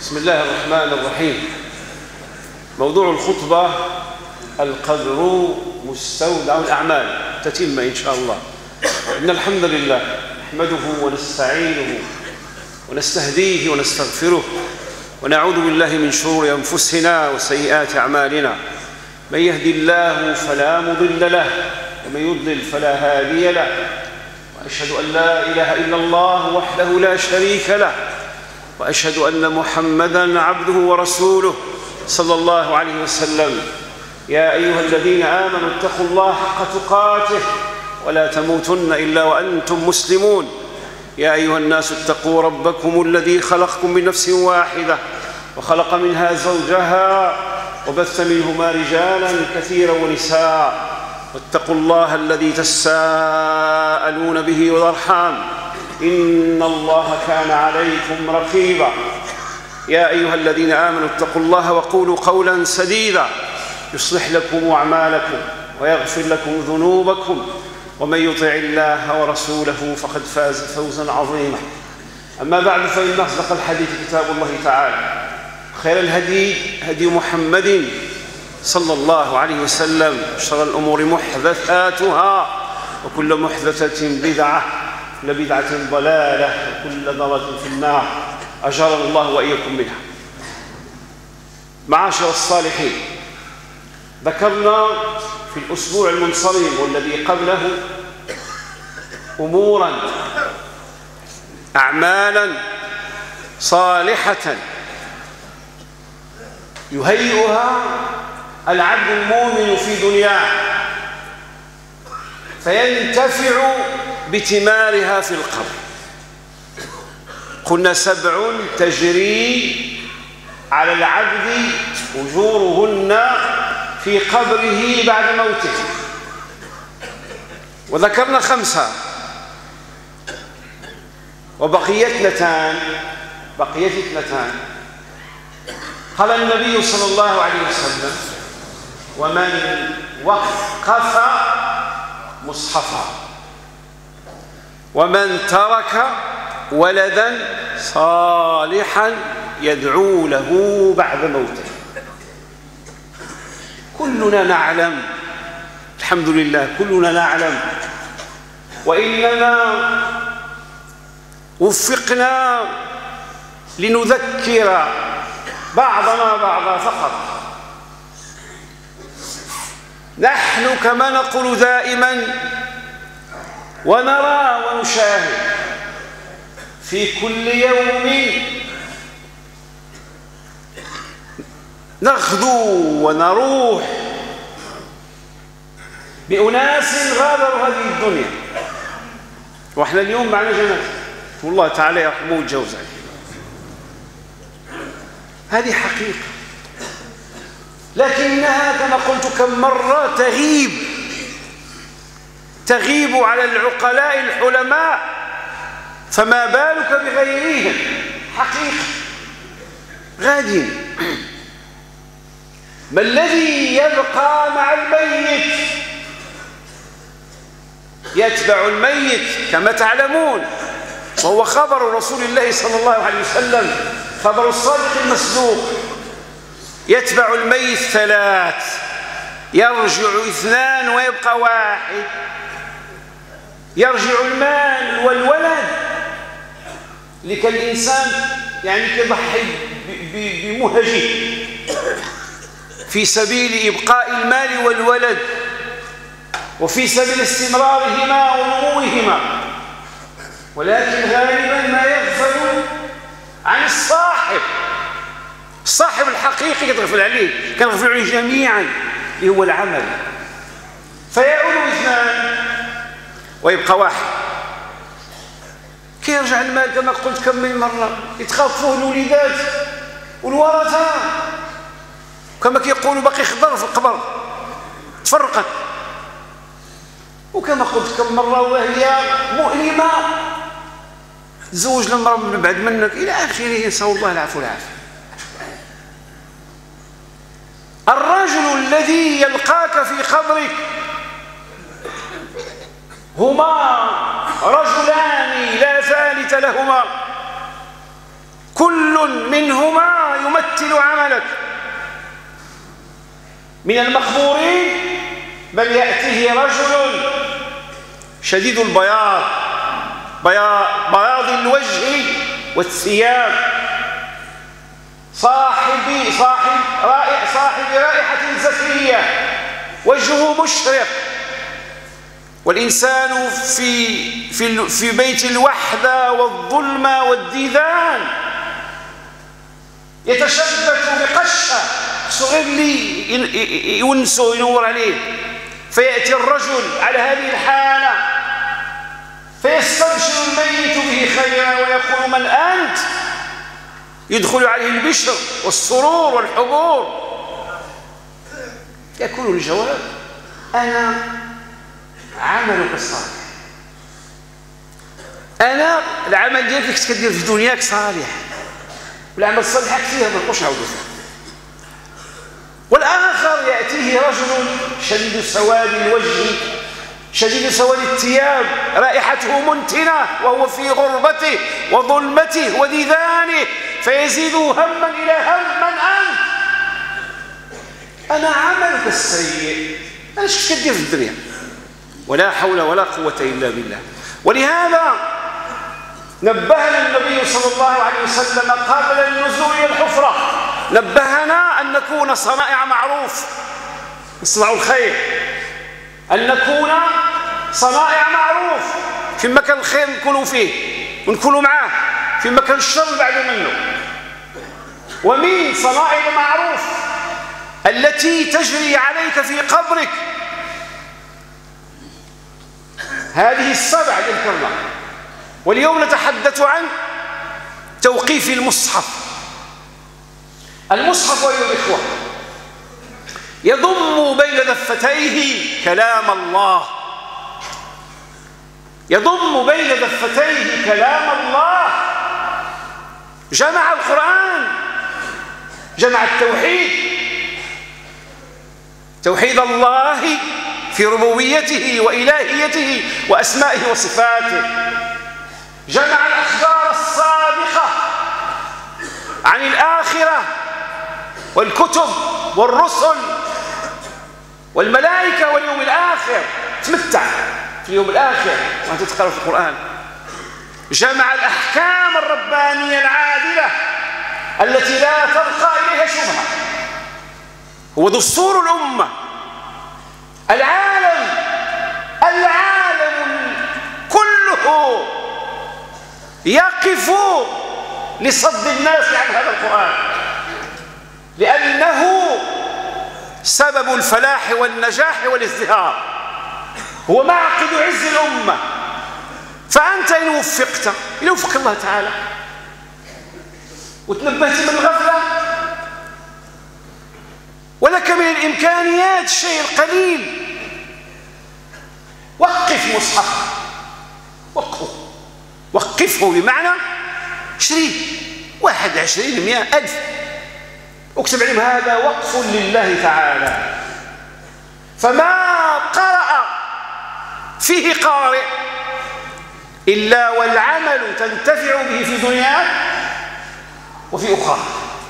بسم الله الرحمن الرحيم. موضوع الخطبة: القدر مستودع الأعمال، تتم إن شاء الله. إن الحمد لله نحمده ونستعينه ونستهديه ونستغفره، ونعوذ بالله من شرور أنفسنا وسيئات أعمالنا. من يهدي الله فلا مضل له، ومن يضلل فلا هادي له، وأشهد أن لا إله إلا الله وحده لا شريك له، وأشهد أن محمدًا عبده ورسوله صلى الله عليه وسلم. يا أيها الذين آمنوا اتقوا الله حق تقاته ولا تموتن إلا وأنتم مسلمون. يا أيها الناس اتقوا ربكم الذي خلقكم من نفس واحدة وخلق منها زوجها وبث منهما رجالا كثيرا ونساء، واتقوا الله الذي تساءلون به والأرحام، إن الله كان عليكم رقيبا. يا أيها الذين آمنوا اتقوا الله وقولوا قولا سديدا يصلح لكم أعمالكم ويغفر لكم ذنوبكم، ومن يطع الله ورسوله فقد فاز فوزا عظيما. أما بعد، فإن أصدق الحديث كتاب الله تعالى، خير الهدي هدي محمد صلى الله عليه وسلم، شر الأمور محدثاتها، وكل محدثة بدعة، كل بدعة ضلالة، وكل ضلالة في النار، أجرنا الله وإياكم منها. معاشر الصالحين، ذكرنا في الأسبوع المنصرم والذي قبله أموراً، أعمالاً صالحة يهيئها العبد المؤمن في دنياه فينتفع بثمارها في القبر. قلنا 7 تجري على العبد أجورهن في قبره بعد موته، وذكرنا 5 وبقيت 2. قال النبي صلى الله عليه وسلم: ومن وقف مصحفا، ومن ترك ولدا صالحا يدعو له بعد موته. كلنا نعلم، الحمد لله كلنا نعلم، وإننا وفقنا لنذكر بعضنا بعضا فقط. نحن كما نقول دائما ونرى ونشاهد في كل يوم نغدو ونروح بأناس غادروا هذه الدنيا، وإحنا اليوم معنا جنازة، والله تعالى يرحمه ويتجاوز عليه. هذه حقيقة، لكنها كما قلت كم مرة تغيب على العقلاء الحلماء، فما بالك بغيرهم. حقيقة غادين. ما الذي يبقى مع الميت؟ يتبع الميت كما تعلمون، وهو خبر رسول الله صلى الله عليه وسلم، خبر الصادق المصدوق. يتبع الميت 3، يرجع 2 ويبقى 1. يرجع المال والولد، لكي الإنسان يعني يضحي بمهجه في سبيل إبقاء المال والولد، وفي سبيل استمرارهما ونموهما، ولكن غالبا ما يغفل عن الصاحب الحقيقي، يتغفل عليه، كنغفل عليه جميعا، اللي هو العمل. فيعود 2 ويبقى 1. كي يرجع المال كما قلت كم من مرة، يتخافوه الوليدات والورثة، كما كيقولوا باقي خضر في القبر، تفرقت. وكما قلت كم مرة وهي مؤلمة، تزوج المرأة من بعد منك إلى آخره، نسأل الله العفو والعافية. الرجل الذي يلقاك في قبرك هما رجلان لا ثالث لهما، كل منهما يمثل عملك. من المقبورين بل يأتيه رجل شديد البياض، بياض الوجه والثياب، صاحب رائحة زكية، وجهه مشرق. والإنسان في بيت الوحدة والظلمة والديدان يتشبث بقشة صغير لي يونسه ينور عليه، فيأتي الرجل على هذه الحالة فيستبشر الميت به خيرا ويقول: من أنت؟ يدخل عليه البشر والسرور والحبور. يكون الجواب: أنا عملك الصالح. أنا العمل ديالك كدير في دنياك صالح، والعمل الصالح كثير ما نبقوش نعاودو فيه. والآخر يأتيه رجل شديد سواد الوجه، شديد سواد الثياب، رائحته منتنة، وهو في غربته وظلمته وديدانه، فيزيده هما إلى هم: من أنت؟ أنا عملك السيء. أنا شفت كدير في الدنيا. ولا حول ولا قوة إلا بالله. ولهذا نبهنا النبي صلى الله عليه وسلم قبل النزول إلى الحفرة، نبهنا أن نكون صنائع معروف، نصنع الخير، أن نكون صنائع معروف. في مكان الخير نكونوا فيه ونكونوا معاه، في مكان الشر بعد منه. ومن صنائع المعروف التي تجري عليك في قبرك هذه السبع ذكرنا. واليوم نتحدث عن توقيف المصحف. المصحف أيها الإخوة يضم بين دفتيه كلام الله، يضم بين دفتيه كلام الله. جمع القرآن، جمع التوحيد، توحيد الله في ربوبيته وإلهيته وأسمائه وصفاته. جمع الأخبار الصادقة عن الآخرة والكتب والرسل والملائكة واليوم الآخر. تمتع في اليوم الآخر وأنت تقرأ في القرآن. جمع الأحكام الربانية العادلة التي لا تبقى إليها شبهة. هو دستور الأمة. العالم كله يقف لصد الناس عن هذا القرآن، لأنه سبب الفلاح والنجاح والازدهار، هو معقد عز الأمة. فأنت إن وفقت، إن وفق الله تعالى وتنبهت من الغفلة ولك من الإمكانيات الشيء القليل، وقف مصحف، وقفه بمعنى شريه 1 20 100 ألف، اكتب عليهم هذا وقف لله تعالى. فما قرأ فيه قارئ إلا والعمل تنتفع به في دنياك وفي أخرى.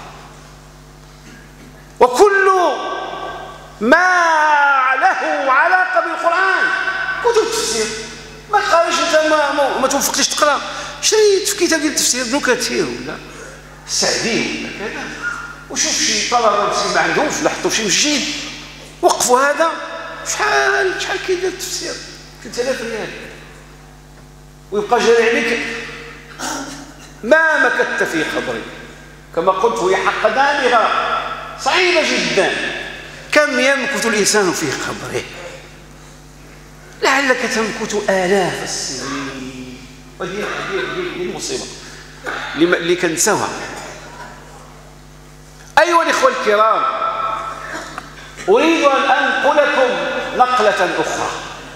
وكل ما له علاقة بالقرآن كتب التفسير. ما قالش انت ما توفقتش تقرا، شريت في كتاب ديال التفسير ابن كثير ولا السعدي ولا كذا، وشوف شي طلبه ما عندهمش ولا حطوا شي مسجد وقفوا هذا. شحال كيدير التفسير؟ 3000 ريال، ويبقى جاري عليك ما مكثت في قبري. كما قلت هي حق بالغة صعيبة جدا. كم يمكث الإنسان في قبره؟ لعلك تمكث آلاف السنين. وهي المصيبة اللي كنسوها. أيها الإخوة الكرام، أريد أن أنقلكم نقلة أخرى.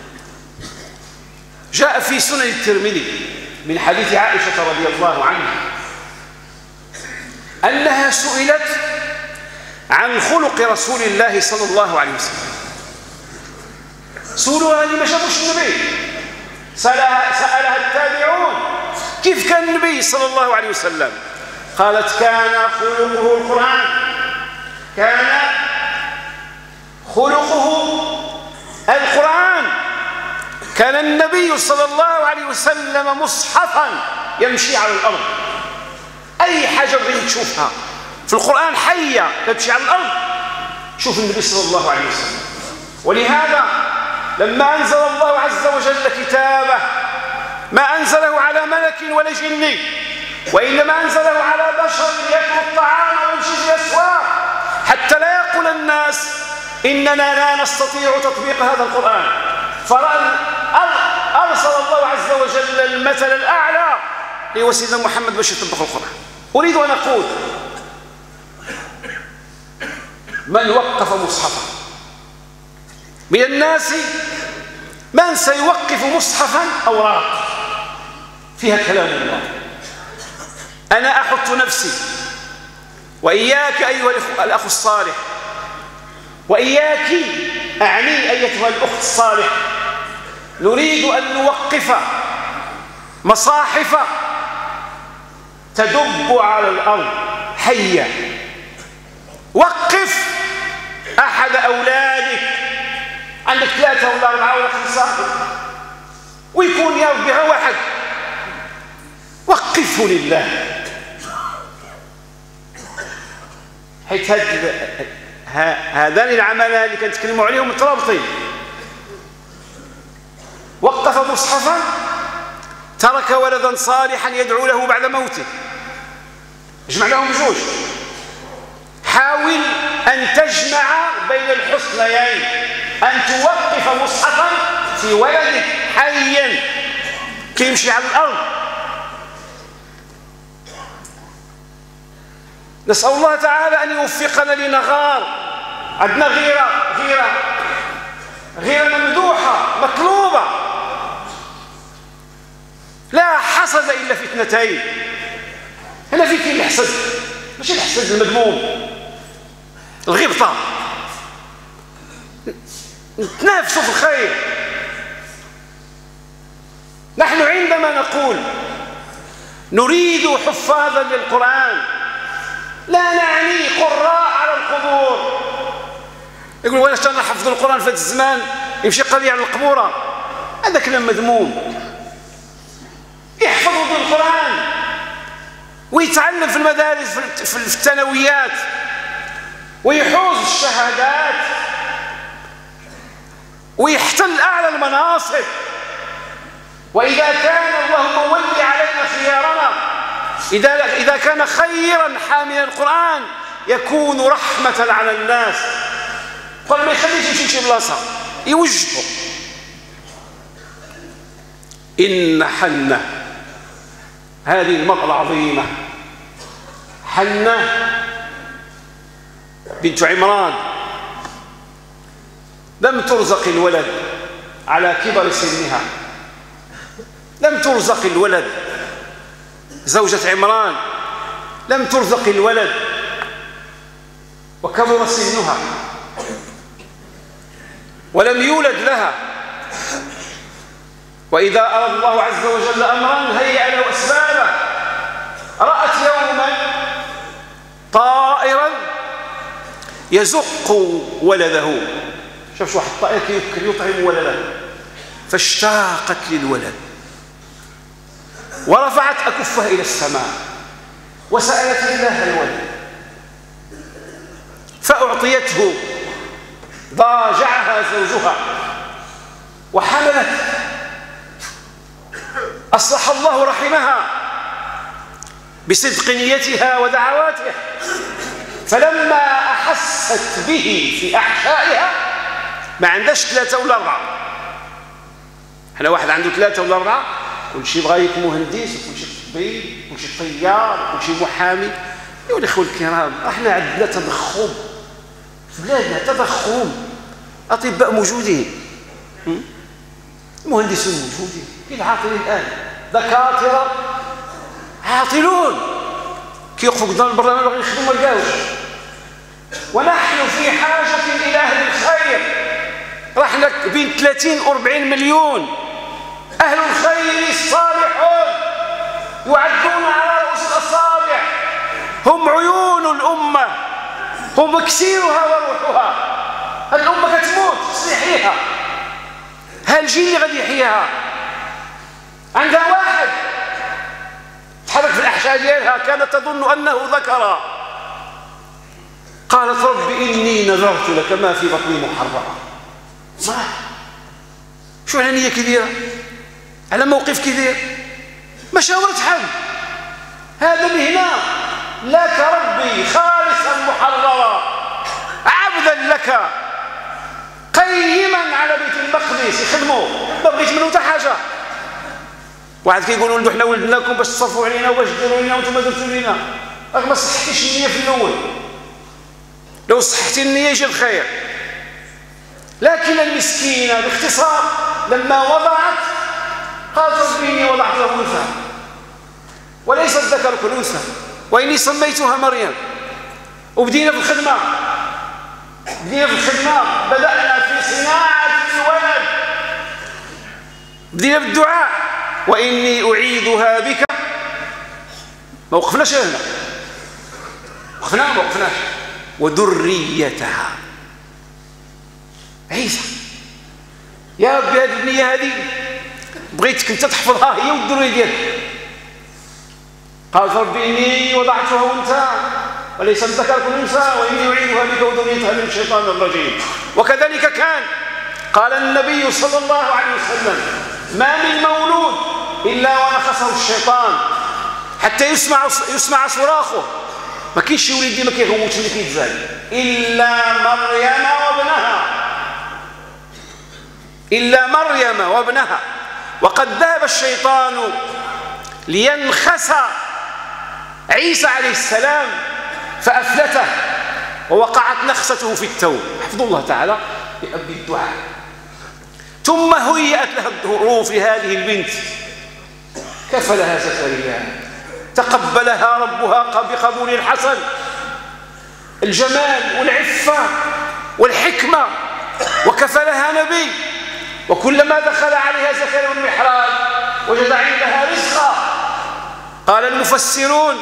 جاء في سنن الترمذي من حديث عائشة رضي الله عنها أنها سئلت عن خلق رسول الله صلى الله عليه وسلم. سؤالها اللي ما شافوش النبي، سألها التابعون كيف كان النبي صلى الله عليه وسلم. قالت كان خلقه القرآن، كان خلقه القرآن. كان النبي صلى الله عليه وسلم مصحفا يمشي على الأرض. أي حاجة بغيت تشوفها في القرآن حية تمشي على الأرض شوف النبي صلى الله عليه وسلم. ولهذا لما أنزل الله عز وجل كتابه ما أنزله على ملك ولا جن، وإنما أنزله على بشر يأكل الطعام ويمشي في الأسواق، حتى لا يقول الناس إننا لا نستطيع تطبيق هذا القرآن. أرسل الله عز وجل المثل الأعلى لسيدنا محمد باش يطبق القرآن. أريد أن أقول من وقف مصحفا من الناس من سيوقف مصحفا أوراق فيها كلام الله. أنا أحط نفسي وإياك أيها الأخ الصالح، وإياك أعني أيتها الأخت الصالح، نريد أن نوقف مصاحف تدب على الأرض حية. وقف أحد أولادك، عندك 3 ولا 4 ولا 5 ويكون يربع واحد، وقفه لله، حيث هذان العملان اللي كنتكلموا عليهم مترابطين. وقف مصحفا، ترك ولدا صالحا يدعو له بعد موته، اجمع لهم بجوج. حاول أن تجمع بين الحسنيين، أن توقف مصحفا في ولدك حيا كيمشي على الأرض. نسأل الله تعالى أن يوفقنا لنغار. عندنا غيرة ممدوحة مطلوبة. لا حسد إلا في 2. هنا في كاين الحسد، ماشي الحسد المذموم، الغبطة، نتنافسوا في الخير. نحن عندما نقول نريد حفاظا للقرآن لا نعني قراء على القبور. يقول وانا شتا نحفظ القرآن في هذا الزمان يمشي قضية على القبورة، هذا كلام مذموم. يحفظوا القرآن ويتعلم في المدارس في الثانويات ويحوز الشهادات ويحتل أعلى المناصب. وإذا كان الله مولي علينا خيارنا، إذا كان خيرا حاملا القرآن يكون رحمة على الناس. القرآن ما يخليش يمشي شي بلاصة، يوجهه. إن حنة، هذه المرأة العظيمة حنة بنت عمران لم ترزق الولد على كبر سنها، لم ترزق الولد. زوجة عمران لم ترزق الولد وكبر سنها ولم يولد لها. وإذا أراد الله عز وجل أمرا هيأ له أسبابه. رأت يوما طائرا يزق ولده، شوف واحد الطائر كيفكر يطعم ولده، فاشتاقت للولد ورفعت أكفها إلى السماء وسألت الله الولد فأعطيته. ضاجعها زوجها وحملت، أصلح الله رحمها بصدق نيتها ودعواتها. فلما أحست به في أحشائها، ما عندهاش 3 ولا 4، احنا واحد عنده 3 ولا 4 كل شيء بغى يكون مهندس وكل شيء طبيب وكل شيء طيار وكل شيء محامي. يا الإخوة الكرام، احنا عندنا تضخم في بلادنا، تضخم. أطباء موجودين، مهندسون موجودين، كاين عاطلين الآن، دكاترة عاطلون كيوقفوا قدام البرلمان باغيين يخدموا ما لقاوش. ونحن في حاجة إلى أهل الخير. رحنا بين 30 و40 مليون. أهل الخير الصالحون يعدون على رؤوس الأصابع. هم عيون الأمة، هم اكسيرها وروحها. الأمة كتموت تصلحيها، هالجيل اللي غادي يحييها عندها واحد تحرك في الأحشاء ديالها كانت تظن أنه ذكر، قالت رب إني نذرت لك ما في بطني محررا. ما شو على نية كبيرة، على موقف كبير، ما شاورت حد. هذا مهنا لك ربي خالصا محررا عبدا لك قيما على بيت المقدس يخدموا، ما بغيت منه حتى حاجه. واحد كيقولوا له حنا ولدناكم باش تصرفوا علينا وباش ديروا لنا وانتم درتوا لنا، راك ما صحتيش النيه في الاول. لو صحتي النيه يجي الخير. لكن المسكينه باختصار لما وضعت قالت ربي اني وضعته انثى وليس الذكر كالانثى واني سميتها مريم. وبدينا في الخدمه، بدأنا في صناعة الولد، بدينا بالدعاء وإني أعيدها بك. ما وقفناش هنا، ما وقفناش وذريتها عيسى. يا ربي هذه النية هذه بغيتك انت تحفظها هي والذرية ديالك. قالت ربي إني وضعتها أنثى وليس الذكر كالأنثى وإني أعيدها بك وذريتها من الشيطان الرجيم. وكذلك كان قال النبي صلى الله عليه وسلم ما من مولود إلا ونخسه الشيطان حتى يسمع صراخه. ما كاينش شي وليد ما كيغوتش اللي كيتزال إلا مريم وابنها. وقد ذهب الشيطان لينخس عيسى عليه السلام فأفلته ووقعت نخسته في التوب. حفظ الله تعالى بأبي الدعاء. ثم هيأت لها الظروف لهذه البنت، كفلها زكريا، تقبلها ربها بقبول الحسن، الجمال والعفة والحكمة، وكفلها نبي. وكلما دخل عليها زكريا المحراب وجد عندها رزقا. قال المفسرون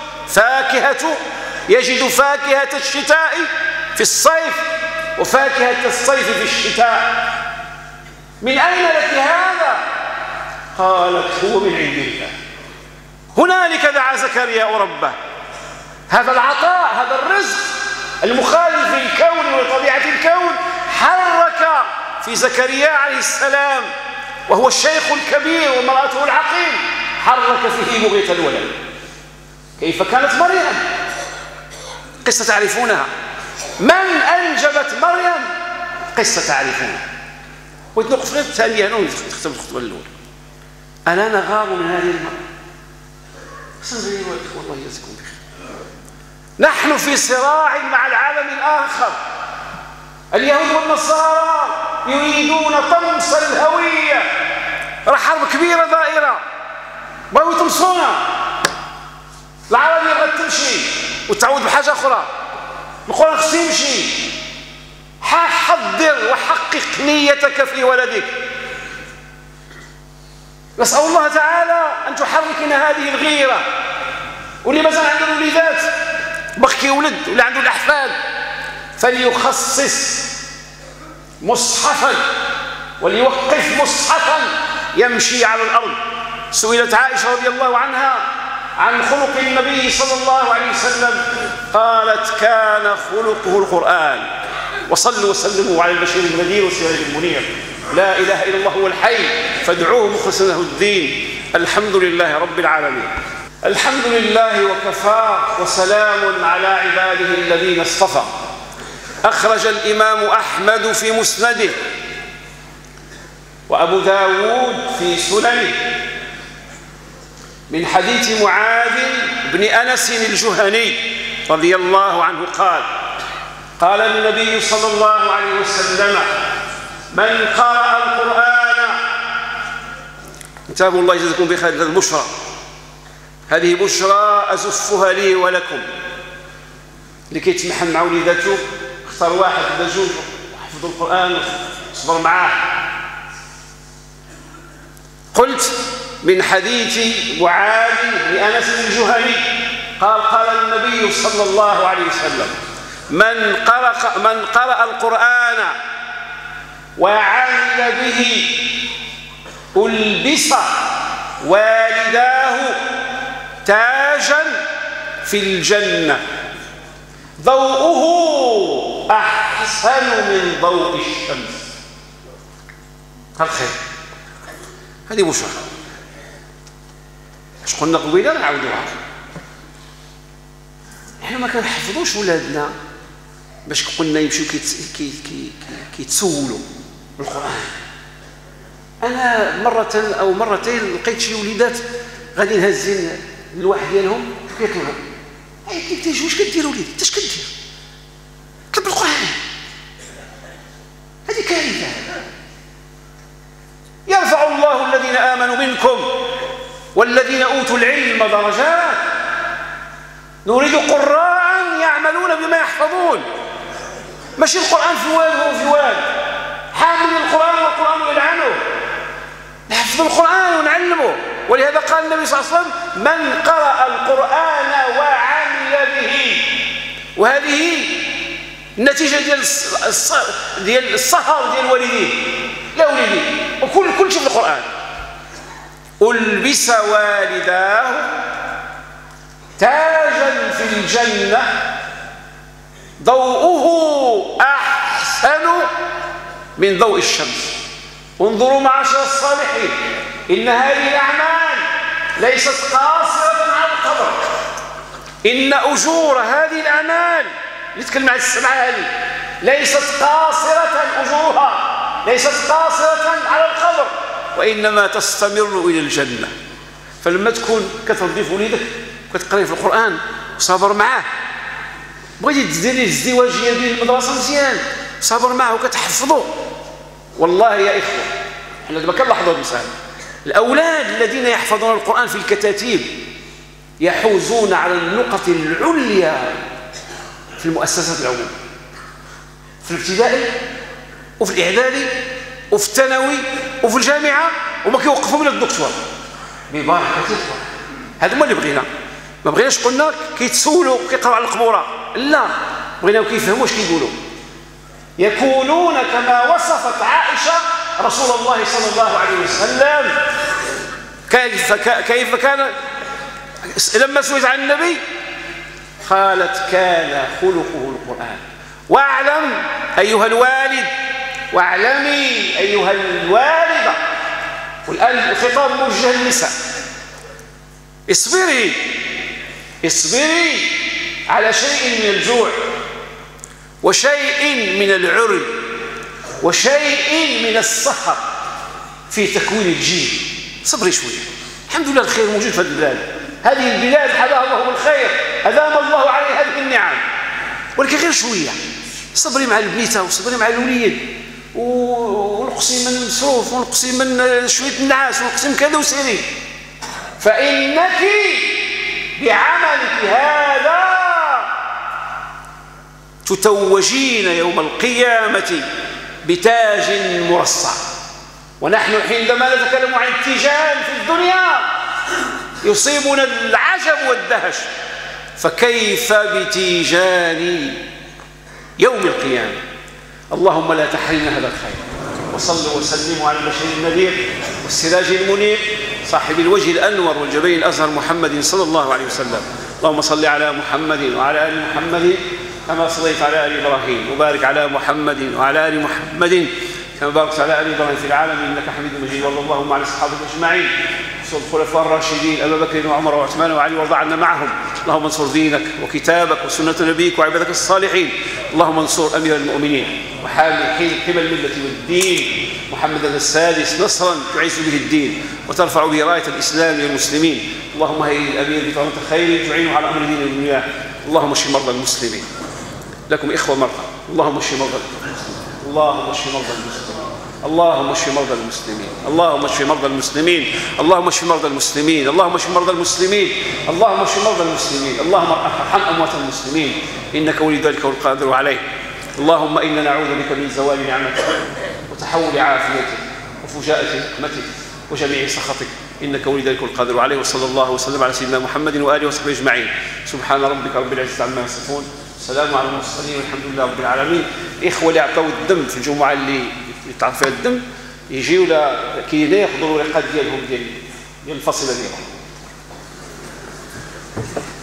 يجد فاكهة الشتاء في الصيف وفاكهة الصيف في الشتاء. من أين لك هذا؟ قالت هو من عند الله. هنالك دعا زكريا ربه. هذا العطاء، هذا الرزق المخالف للكون وطبيعة الكون حرك في زكريا عليه السلام وهو الشيخ الكبير وامرأته العقيم، حرك فيه بغية الولد. كيف كانت مريم؟ قصة تعرفونها. من أنجبت مريم؟ قصة تعرفونها. ونوقف غير الثانية هنا ونختم الخطبة الأولى. ألا نغار من هذه المرأة؟ والله يجزيكم بخير. نحن في صراع مع العالم الآخر. اليهود والنصارى يريدون طمس الهوية. راه حرب كبيرة دائرة، بغاو يطمسونا. العربية بغات تمشي وتعود بحاجة أخرى، القرآن خصو يمشي. حضر وحقق نيتك في ولدك. نسأل الله تعالى أن تحركنا هذه الغيرة. واللي مازال عنده الوليدات بخي ولد واللي عنده الأحفاد فليخصص مصحفا وليوقف مصحفا يمشي على الأرض. سئلت عائشة رضي الله عنها عن خلق النبي صلى الله عليه وسلم، قالت كان خلقه القرآن. وصلوا وسلموا على البشير النذير والسراج المنير. لا إله إلا الله هو الحي فادعوه مخلصا له الدين. الحمد لله رب العالمين. الحمد لله وكفى وسلام على عباده الذين اصطفى. أخرج الإمام أحمد في مسنده وأبو داود في سننه من حديث معاذ بن أنس الجهني رضي الله عنه قال قال النبي صلى الله عليه وسلم من قرأ القرآن. انتبهوا الله يجزيكم بخير. البشرى هذه بشرى أزفها لي ولكم. اللي كيتمحن مع وليداته اختار واحد ولا جوج وحفظوا القرآن وصبر معاه. قلت من حديث معاذ بن أنس الجهني قال النبي صلى الله عليه وسلم: من قرأ القرآن وعمل به ألبس والداه تاجا في الجنة ضوءه أحسن من ضوء الشمس. الخير هذه بشرى. اش قلنا قبيله نعاودوها. احنا ما كنحفظوش ولادنا باش قلنا يمشيو كيتسولوا بالقران. انا مره او مرتين لقيت شي وليدات غادي نهزين الواحد ديالهم كيطلبوا: كيف تيجي واش كدير وليدي؟ انت اش كدير؟ طلب القران. هذه كارثه. يرفع الله الذين آمنوا منكم والذين أوتوا العلم درجات. نريد قراء يعملون بما يحفظون، ماشي القرآن في واد وهو في واد، حامل القرآن والقرآن يلعنه. نحفظ القرآن ونعلمه. ولهذا قال النبي صلى الله عليه وسلم: من قرأ القرآن وعمل به. وهذه النتيجة ديال السهر ديال الوالدين. لا وليدي وكل شيء في القرآن. ألبس والداه تاجا في الجنة ضوءه أحسن من ضوء الشمس. انظروا معاشر الصالحين، إن هذه الأعمال ليست قاصرة على القبر. إن أجور هذه الأعمال اللي تكلم عن السمعة هذه ليست قاصرة، أجورها ليست قاصرة على القبر، وإنما تستمر إلى الجنة. فلما تكون كتربي في وليدك وكتقري في القرآن وصابر معاه، بغيتي تديري الازدواجية ديال المدرسة مزيان، صابر معاه وكتحفظه. والله يا إخوة احنا دابا كنلاحظوا هذا المثال، الأولاد الذين يحفظون القرآن في الكتاتيب يحوزون على النقط العليا في المؤسسات العمومية، في الابتدائي وفي الإعدادي وفي الثانوي وفي الجامعة، وما كيوقفوا من الدكتور ببركة القرآن. هذا هما اللي بغينا. ما بغيناش قلنا كيتسولوا كيقراوا على القبورة، لا، بغيناهم كيفهموا واش كيقولوا. يكونون كما وصفت عائشة رسول الله صلى الله عليه وسلم. كيف كان لما سئلت عن النبي قالت: كان خلقه القرآن. واعلم أيها الوالد، واعلمي أيها الوالدة، والآن الخطاب موجه للنساء: اصبري على شيء من الجوع وشيء من العري وشيء من السهر في تكوين الجيل. صبري شوية، الحمد لله الخير موجود في هذه البلاد. هذه البلاد حداها الله بالخير، أدام الله عليه هذه النعم، ولكن غير شوية. صبري مع البنيته وصبري مع الوليد، ونقصي من المصروف ونقصي من شوية النعاس ونقصي من كذا وسيري، فإنك بعملك هذا تتوجين يوم القيامة بتاج مرصع. ونحن عندما نتكلم عن التيجان في الدنيا يصيبنا العجب والدهش، فكيف بتيجان يوم القيامة؟ اللهم لا تحرمنا هذا الخير. وصلوا وسلموا على البشير النذير والسراج المنير صاحب الوجه الأنور والجبين الأزهر محمد صلى الله عليه وسلم. اللهم صل على محمد وعلى آل محمد كما صليت على آل إبراهيم، وبارك على محمد وعلى آل محمد كما باركت على آل إبراهيم في العالمين إنك حميد مجيد. وارض اللهم عن الصحابة أجمعين، الخلفاء الراشدين أبي بكر وعمر وعثمان وعلي، وارض عنا معهم. اللهم انصر دينك وكتابك وسنة نبيك وعبادك الصالحين. اللهم انصر أمير المؤمنين وحامي حمى الملة والدين محمد السادس نصرا تعز به الدين وترفع به راية الإسلام والمسلمين. اللهم هيئ الأمير بطانة خير تعينه على أمر دين الدنيا. اللهم اشف مرضى المسلمين، لكم إخوة مرضى، اللهم اشف مرضى المسلمين، اللهم اشف مرضى المسلمين، اللهم اشف مرضى المسلمين، اللهم اشف مرضى المسلمين، اللهم اشف مرضى المسلمين، اللهم اشف مرضى المسلمين، اللهم اشف مرضى المسلمين، اللهم ارحم اموات المسلمين انك ولي ذلك والقادر عليه. اللهم انا نعوذ بك من زوال نعمتك وتحول عافيتك وفجاءة نقمتك وجميع سخطك. إنك ولي ذلك القادر عليه. وصلى الله وسلم على سيدنا محمد وآله وصحبه أجمعين. سبحان ربك رب العزة عما يصفون، سلام على المرسلين والحمد لله رب العالمين. الإخوة اللي عطاو الدم في الجمعة اللي تعرف فيها الدم يجيو كينا يحضروا اللقاء ديالهم ديال الفصيلة ديالهم.